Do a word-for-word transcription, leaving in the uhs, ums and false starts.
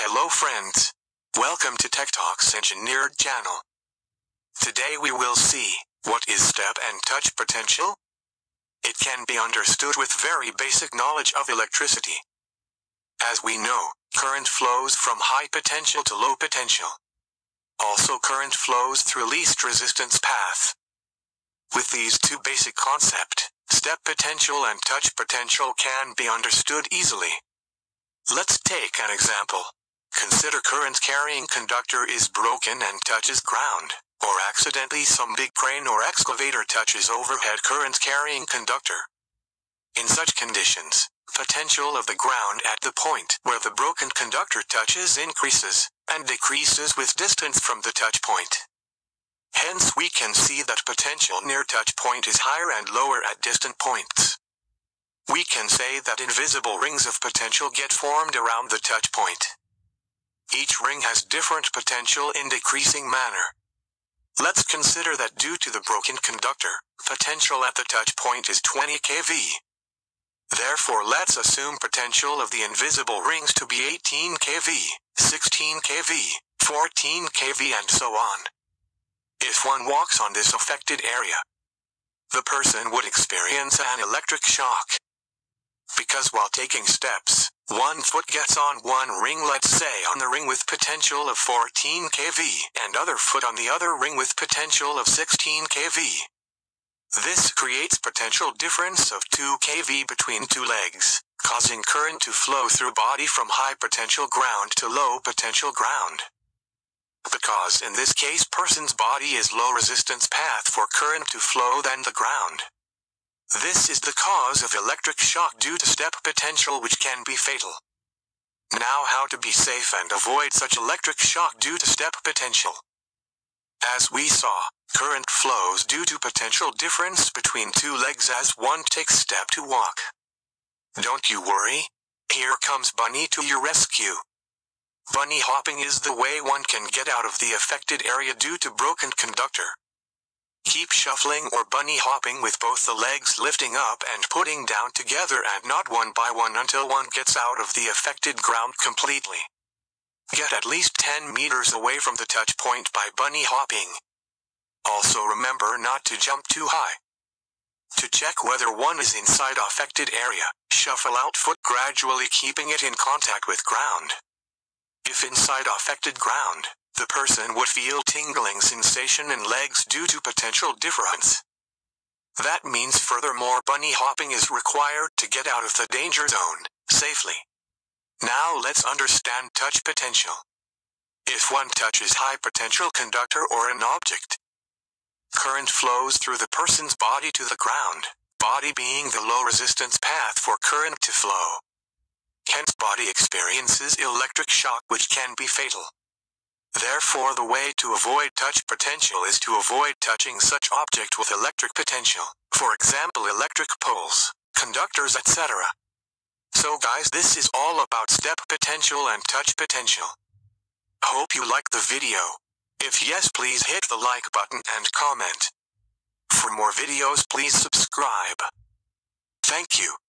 Hello friends. Welcome to Tech Talks Engineered channel. Today we will see, what is step and touch potential? It can be understood with very basic knowledge of electricity. As we know, current flows from high potential to low potential. Also current flows through least resistance path. With these two basic concepts, step potential and touch potential can be understood easily. Let's take an example. Consider current carrying conductor is broken and touches ground, or accidentally some big crane or excavator touches overhead current carrying conductor. In such conditions, potential of the ground at the point where the broken conductor touches increases, and decreases with distance from the touch point. Hence we can see that potential near touch point is higher and lower at distant points. We can say that invisible rings of potential get formed around the touch point. Each ring has different potential in decreasing manner. Let's consider that due to the broken conductor, potential at the touch point is twenty kilovolts. Therefore let's assume potential of the invisible rings to be eighteen kilovolts, sixteen kilovolts, fourteen kilovolts and so on. If one walks on this affected area, the person would experience an electric shock. Because while taking steps, one foot gets on one ring, let's say on the ring with potential of fourteen kilovolts, and other foot on the other ring with potential of sixteen kilovolts. This creates potential difference of two kilovolts between two legs, causing current to flow through body from high potential ground to low potential ground. Because in this case person's body is low resistance path for current to flow than the ground. This is the cause of electric shock due to step potential, which can be fatal. Now how to be safe and avoid such electric shock due to step potential. As we saw, current flows due to potential difference between two legs as one takes step to walk. Don't you worry. Here comes Bunny to your rescue. Bunny hopping is the way one can get out of the affected area due to broken conductor. Keep shuffling or bunny hopping with both the legs lifting up and putting down together and not one by one until one gets out of the affected ground completely. Get at least ten meters away from the touch point by bunny hopping. Also remember not to jump too high. To check whether one is inside affected area, shuffle out foot gradually keeping it in contact with ground. If inside affected ground, the person would feel tingling sensation in legs due to potential difference. That means furthermore bunny hopping is required to get out of the danger zone, safely. Now let's understand touch potential. If one touches high potential conductor or an object, current flows through the person's body to the ground, body being the low resistance path for current to flow. Hence body experiences electric shock which can be fatal. Therefore the way to avoid touch potential is to avoid touching such object with electric potential, for example electric poles, conductors et cetera. So guys, this is all about step potential and touch potential. Hope you like the video. If yes, please hit the like button and comment. For more videos please subscribe. Thank you.